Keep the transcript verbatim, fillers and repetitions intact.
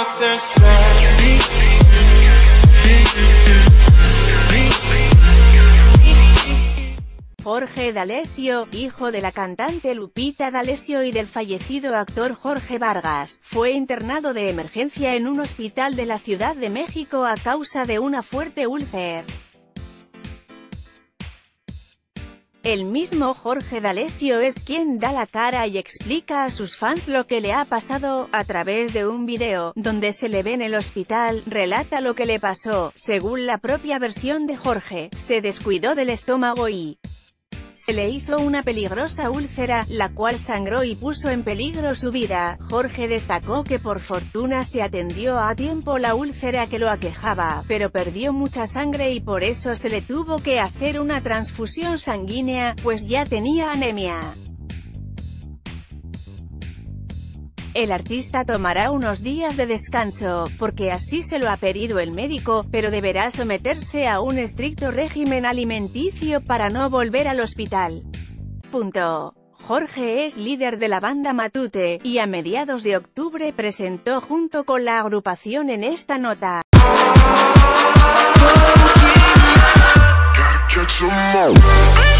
Jorge D'Alessio, hijo de la cantante Lupita D'Alessio y del fallecido actor Jorge Vargas, fue internado de emergencia en un hospital de la Ciudad de México a causa de una fuerte úlcera. El mismo Jorge D'Alessio es quien da la cara y explica a sus fans lo que le ha pasado. A través de un video, donde se le ve en el hospital, relata lo que le pasó. Según la propia versión de Jorge, se descuidó del estómago y se le hizo una peligrosa úlcera, la cual sangró y puso en peligro su vida. Jorge destacó que por fortuna se atendió a tiempo la úlcera que lo aquejaba, pero perdió mucha sangre y por eso se le tuvo que hacer una transfusión sanguínea, pues ya tenía anemia. El artista tomará unos días de descanso, porque así se lo ha pedido el médico, pero deberá someterse a un estricto régimen alimenticio para no volver al hospital. Punto. Jorge es líder de la banda Matute, y a mediados de octubre presentó junto con la agrupación En esta nota.